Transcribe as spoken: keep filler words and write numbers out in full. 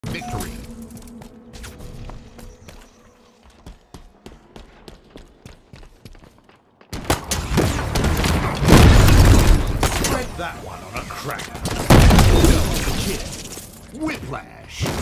Victory. Spread that one on a cracker. Double kill. Whiplash.